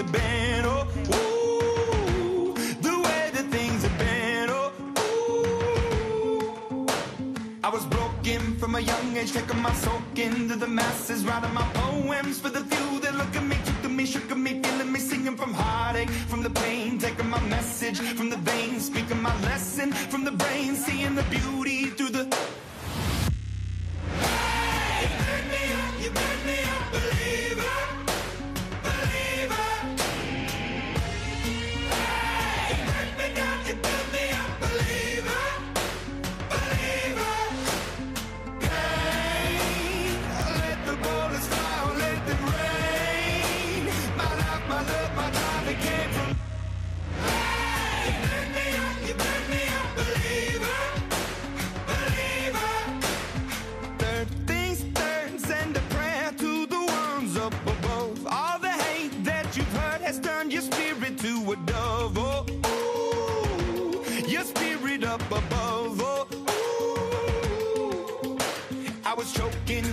have been. Oh, ooh, the way that things have been. Oh, ooh. I was broken from a young age, taking my soak into the masses, writing my poems for the few that look at me, took to me, shook at me, feeling me, singing from heartache, from the pain, taking my message from the veins, speaking my lesson from the brain, seeing the beauty through the. Hey, you burn me up, you burn me up, believer, believer. Hey, you burn me down, you burn me up, believer, believer. Hey, let the bullets fly, let them rain. My life, my love, my time, it came from. Hey, you burn me up, you burn me up, believer, believer. Third things third, send a prayer to the ones up above. All the hate that you've heard has turned your spirit to a dove. Oh, ooh, your spirit up above. Oh, ooh. I was choking